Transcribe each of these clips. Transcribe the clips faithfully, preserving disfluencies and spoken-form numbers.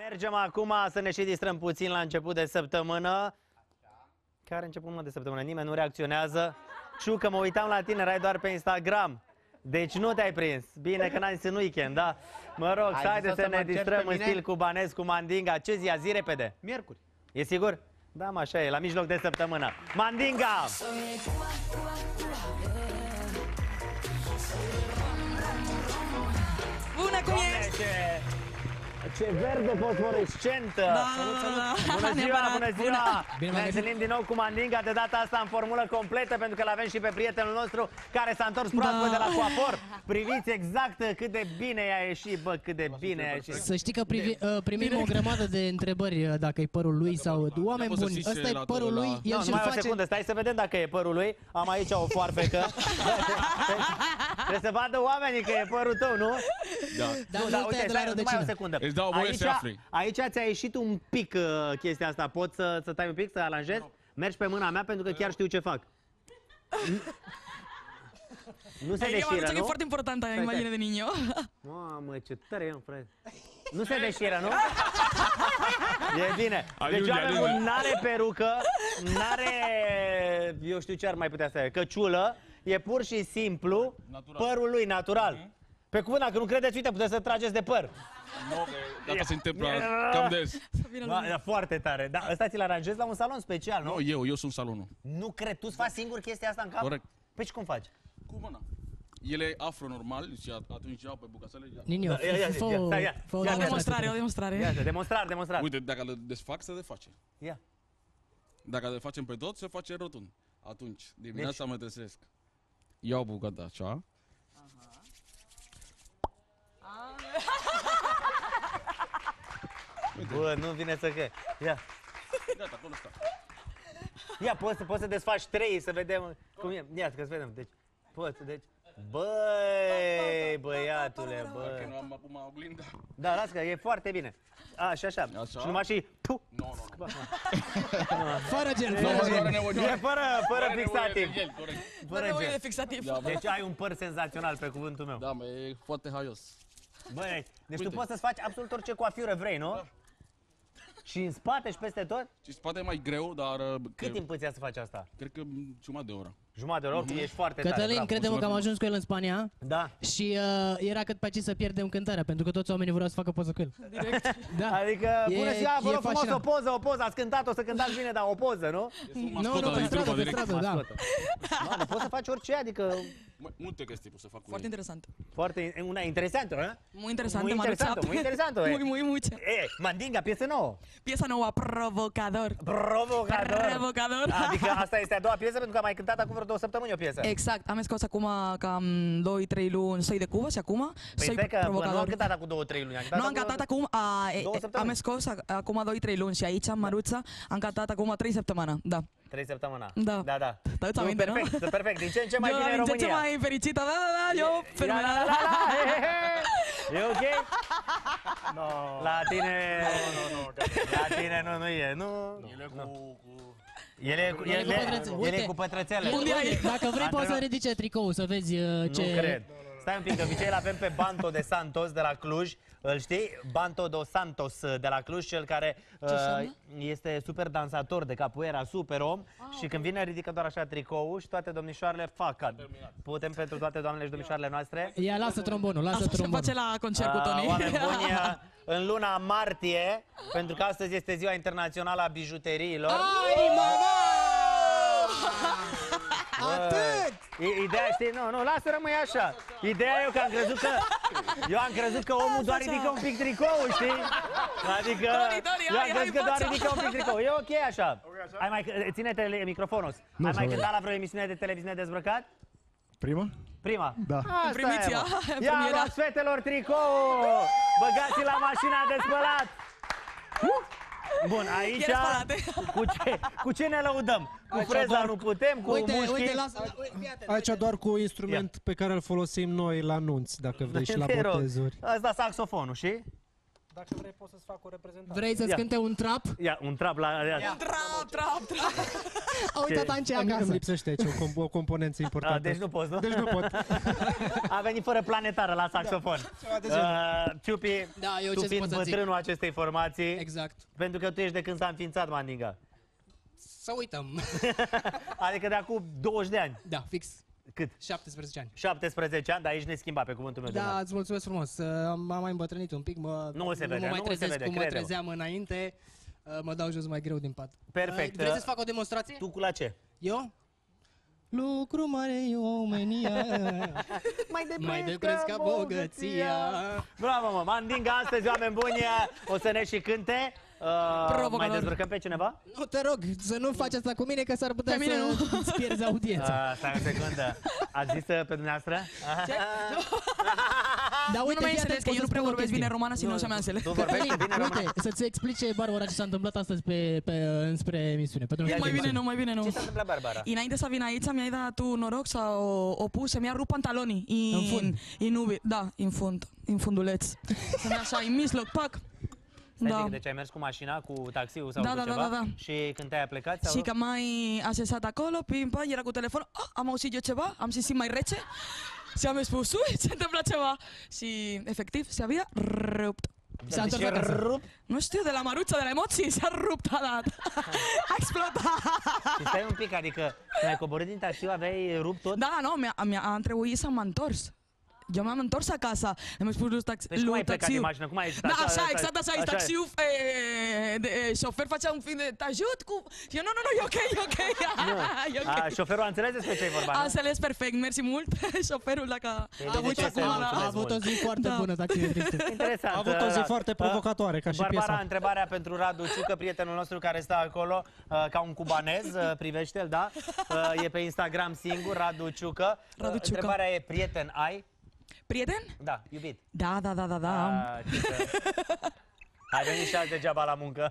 Mergem acum să ne și distrăm puțin la început de săptămână. Care început de săptămână? Nimeni nu reacționează. Ciucă, mă uitam la tine, erai doar pe Instagram. Deci nu te-ai prins. Bine că n-ai zis în weekend, da? Mă rog, hai haide să, să ne distrăm în stil cubanez cu Mandinga. Ce zi? Zi repede. Miercuri. E sigur? Da, mă, așa e, la mijloc de săptămână. Mandinga! Bună, cum ești? Ce verde fosforescentă! Da, bună ziua, bună ziua! Bine, ne întâlnim din nou cu Mandinga, de data asta în formulă completă, pentru că l-avem și pe prietenul nostru care s-a întors proaspăt da. de la coafor. Priviți exact cât de bine i-a ieșit, bă, cât de bine i-a ieșit. Să știi că privi, uh, primim o grămadă de întrebări dacă e părul lui sau oameni buni. Ăsta e părul lui, el no, și-l mai face... o secundă, stai să vedem dacă e părul lui. Am aici o foarfecă. Trebuie să vadă oamenii că e părul tău, nu? Da. Dar nu, nu dar te uite, de la stai, numai o secundă. Îți dau voie aici, să afli. aici ți-a ieșit un pic uh, chestia asta. Poți să, să tai un pic, să aranjezi? Mergi pe mâna mea pentru că chiar știu ce fac. Nu se deșiră, nu? E foarte importantă imaginea de niño. Mamă, ce tare e, frate. Nu se deșiră, nu? E bine. Deci avem un n-are perucă, n-are, eu știu ce ar mai putea să fie, căciulă, e pur și simplu natural. Părul lui natural. Pe cuvânt, dacă nu credeți, uite, puteți să trageți de păr. Nu, că asta se întâmplă cam des. Da, e foarte tare. Da, ăsta ți-l aranjezi la un salon special, nu? Nu, eu, eu sunt salonul. Nu cred, tu-ți faci singur chestia asta în cap? Corect. Păi și cum faci? Cu mâna. El e afro normal și atunci iau pe bucățele. Nino, Ia, ia, ia, fă ia, ia, ia. o O demonstrare, o demonstrare. Iată, demonstrar, demonstrar. Uite, dacă le desfac, se desface. Ia. Dacă le facem pe tot, se face rotund. Atunci, dimineața mă trezesc. Iau bucata așa. Bă, nu vine să că. Ia. Gata, acolo sta. Ia, poți, poți să desfaci trei să vedem cum e. Ia, că să vedem. Deci, poți, deci. Băi, băiatule, bă. Dacă nu am acum oglinda. Da, las că e foarte bine. A, și așa. Așa. Și numai și... Puh. Nu, nu, nu. Fără gel, Nu, fără nu are gel. nevoie. E fără, fără Are nevoie fixativ. de gel, corect. Fără Nevoie de gel. fixativ. Da, bă. Deci ai un păr senzațional, pe cuvântul meu. Da, mă, e foarte haios. Băi, deci tu Uite. poți să-ți faci absolut orice coafură vrei, nu? Da. Și în spate și peste tot? Și spate e mai greu, dar... Cât timp îți ia să faci asta? Cred că jumătate de oră. Jumătate de oră, oricum ești foarte tare, Cătălin, bravo. crede-mă că am ajuns cu el în Spania Da. și uh, era cât pe aici să pierdem cântarea, pentru că toți oamenii vreau să facă poză cu el. Direct. Da. Adică, E- bună ziua, vă e rog frumos, o fascinant. poză, o poză, ați cântat, o să cântați bine, dar o poză, nu? Nu, nu, pe stradă, pe stradă, da. Doamne, poți să faci orice, adică Multe chestii pot să fac cu Foarte el. interesant. foarte, una interesantă, nu? Muy interesante, Muy interesantă, muy interesantă, Muy, eh. muy, mucho. E, Mandinga, piesă nouă. Piesa nouă, Provocador. Provocador. Provocador. Adică asta este a doua piesă, pentru că am mai cântat acum vreo două săptămâni o piesă. Exact, am scos acum cam doi trei luni, soy de Cuba și acum Păi soy stai că bă, nu am provocador. cântat acum două, trei luni. Am Nu, am cantat acum, a, e, două e, săptămâni. am scos a- acum doi trei luni și aici, în Maruța, am cantat acum trei săptămăni, da. Trei săptămâni. Da. Da, da. Te-aduți Nu, aminte, nu? perfect, perfect. Din ce în ce mai Eu bine în din ce România. ce mai fericită, da, da, da, eu La, fenomenal. la, la, la, he, he, he. E ok? No. La tine... Nu, nu, La tine nu, nu e, nu... El e cu... cu... El e cu, El e el cu e, pătrățele. el e Uite. cu pătrățele. El, Unde ai? uite, dacă vrei poți să Antrenor. ridice tricoul, să vezi uh, ce... Nu cred. Stai un pic, de obicei îl avem pe Banto de Santos de la Cluj. Îl știi? Banto dos Santos de la Cluj, cel care uh, este super dansator de capoeira, super om. Ah, și când vine ridică doar așa tricoul și toate domnișoarele fac. Putem pentru toate doamnele și domnișoarele noastre. Ia, lasă trombonul, lasă Asta se trombonul. face la concert cu Uh, Tony. oameni buni, uh, în luna martie, pentru că astăzi este ziua internațională a bijuteriilor. Ai, mama! Atât! Ideea, știi, nu, nu, lasă rămâi așa. Ideea e că am crezut că eu am crezut că omul doar ridică un pic tricoul, știi? Adică Tony, Tony, eu am hai, crezut hai, că doar fața. ridică un pic tricoul. E ok așa. Ai mai ține-te microfonul. Ai mai cântat la vreo emisiune de televiziune dezbrăcat? Prima? Prima? Da. Asta Primiția, e, mă. Ia premiera. luați fetelor tricou! Băgați la mașina de spălat! Bun, aici Ele spălate. cu ce, cu ce ne lăudăm? Cu Aici freza doar- nu putem, cu Uite, mușchii? uite, lasă... Fii atent, Aici doar cu instrument pe care îl folosim noi la nunți, dacă vrei, și la Te rog. botezuri. Asta saxofonul, și? Dacă vrei, pot să-ți fac o reprezentare. Vrei să-ți Ia. cânte un trap? Ia, un trap la... Ia. Trap, trap, trap. A uitat Ance Îmi acasă. lipsește aici o, com- o componență importantă. A, deci nu poți, nu? Deci nu pot. A venit fără planetară la saxofon. Uh, Ciupi, Da, eu tu ce-ți fiind pot să zic? bătrânul acestei formații, Exact. pentru că tu ești de când s-a înființat Mandinga. Să uităm. Adică de acum douăzeci de ani. Da, fix. Cât? șaptesprezece ani. șaptesprezece ani, dar ești neschimbat pe cuvântul meu de Da, onoare. îți mulțumesc frumos. Uh, Am am mai îmbătrânit un pic, mă, Nu se vede, mă mai nu se trezesc vede, cum mă crede-mă. trezeam înainte. Uh, Mă dau jos mai greu din pat. Perfect. Uh, Vrei să-ți fac o demonstrație? Tu cu la ce? Eu? Lucru mare e omenia, mai de preț ca bogăția. Bravo, mă, Mandinga astăzi, oameni buni, o să ne și cânte. Uh, Provocador. mai dezbrăcăm pe cineva? Nu, te rog, să nu faci asta cu mine, că s-ar putea Pe mine să nu. îți pierzi audiența. Uh, stai o secundă. Ați zis uh, pe dumneavoastră? Dar Nu, uite, nu mai fii înțeles atent, că pot eu nu să prea spun o vorbesc bine chestie. romana și nu așa meansele. Tu vorbești bine română? Uite, să-ți explice Barbara ce s-a întâmplat astăzi pe, pe, înspre emisiune. Pentru Ia Nu mai zi, bine, mă. nu mai bine, nu. Ce s-a întâmplat, Barbara? Înainte să vin aici, mi-ai dat tu noroc să o, o pus, să mi-a rupt pantalonii. In, În fund. In ubi, da, în fund, în funduleț. Să-mi așa, în mijloc, pac. Stai Da. zic, deci ai mers cu mașina, cu taxiul sau Da, cu da, da, ceva? da, da. Și când te-ai plecat? Și că mai așezat acolo, pim, pam, era cu telefonul, ah, am auzit eu ceva, am simțit mai rece și am spus, ui, se întâmplă ceva. Și efectiv se avea rupt. S-a întors acasă. rupt. Nu știu, de la măruță, de la emoții, s-a rupt, a dat. A explodat. Și stai un pic, adică când ai coborât din taxiu aveai rupt tot? Da, nu, mi-a, mi-a am trebuit să mă întors. Eu m-am întors acasă, mi-am spus lui taxi. Deci cum lui ai plecat taxiu. din mașină? Cum ai ieșit? Da, așa, așa, exact așa, e taxiul, e, de, e, șofer facea un film de, te ajut cu... Și eu, nu, nu, nu, e ok, e ok, e ok. A, șoferul a înțeles despre ce-i vorba, A nu? înțeles perfect, mersi mult, șoferul dacă... Ei, A de avut, ce să-i a, mulțumesc a avut o mult? zi foarte Da. bună, taximetristul. Interesant. A avut o zi uh, foarte uh, provocatoare, ca și Barbara, piesa. întrebarea pentru Radu Ciucă, prietenul nostru care stă acolo uh, ca un cubanez, uh, privește-l, da? Uh, e pe Instagram singur, Radu Ciucă. Uh, Radu Ciucă. Întrebarea e, prieten ai? Prieten? Da, iubit. Da, da, da, da, da. am. Ah, Ciucă. Ai venit și azi degeaba la muncă.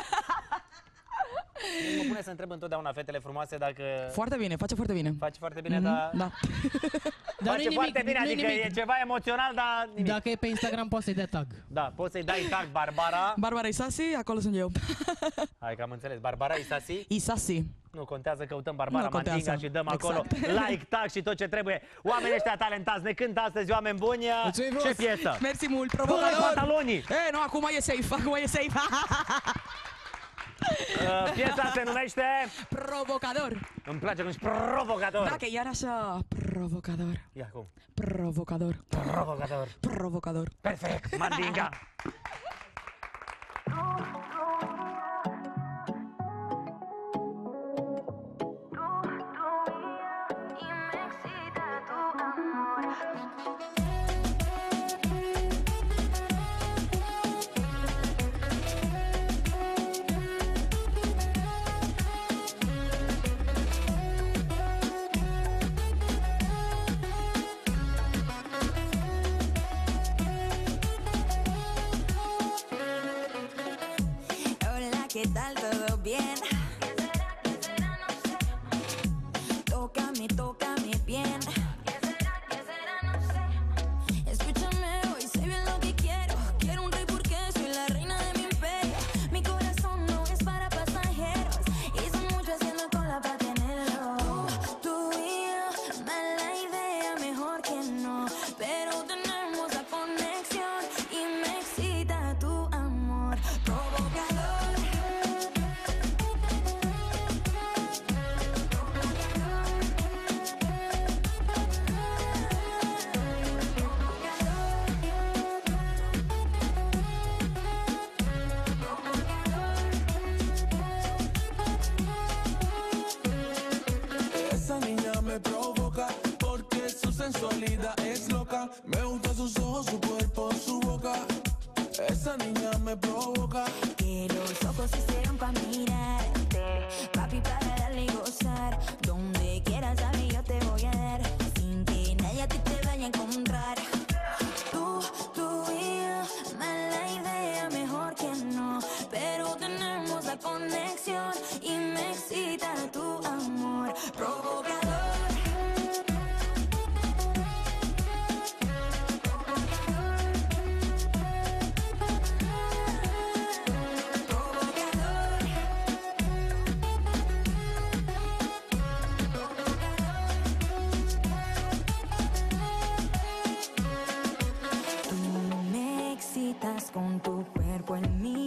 Mă pune să întreb întotdeauna fetele frumoase dacă Foarte bine, face foarte bine. faci foarte bine, Mhm, dar... Da. Dar Face nu-i foarte nimic, bine, nu-i adică nimic. e ceva emoțional, dar nimic. Dacă e pe Instagram, poți să-i dea tag. Da, poți să-i dai tag Barbara. Barbara Isasi, acolo sunt eu. Hai că am înțeles. Barbara Isasi. Isasi. Nu contează, căutăm Barbara Nu contează. Mandinga și dăm acolo Exact. like, tag și tot ce trebuie. Oamenii ăștia talentați ne cântă astăzi, oameni buni. Mulțumim Ce frumos. piesă? Mersi mult, Dă-le provocador. pantalonii! E, nu, acum e safe, acum e safe. Uh, piesa se numește... Provocador. Îmi place cum și provocator. Da, că iar așa, provocador. Ia cum? Provocador. Provocator. Provocador. Perfect, Mandinga. Hola, ¿qué tal? ¿Todo bien? Tócame, tócame bien. Escúchame, hoy sé bien lo que quiero. Quiero un rey porque soy la reina de mi imperio. Mi corazón no es para pasajeros. Y son muchos haciendo cola para tenerlo. Tú, tú y yo, mala idea, mejor que no. Pero tenemos la conexión y me excita tu amor. Provocador. Esa niña me provoca porque su sensualidad es loca. Me gustan sus ojos, su cuerpo, su boca. Esa niña me provoca. Que los ojos se hicieron pa' mirarte, papi, para darle y gozar. Donde quieras, sabe, yo te voy a dar, sin que nadie a ti te vaya a encontrar. Tú, tú y yo, mala idea, mejor que no. Pero tenemos la conexión y me excita tu amor. Provocador. con tu cuerpo en mí.